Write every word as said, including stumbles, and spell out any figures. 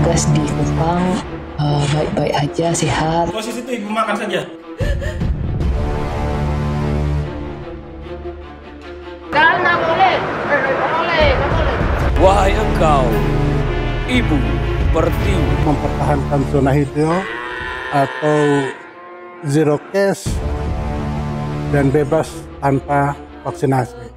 tugas di Kupang uh, baik-baik aja, sehat. Posisi itu ibu makan saja. Nggak boleh, nggak boleh, nggak boleh. Wahai engkau, Ibu Pertiwi, mempertahankan zona hijau atau zero case dan bebas tanpa vaksinasi.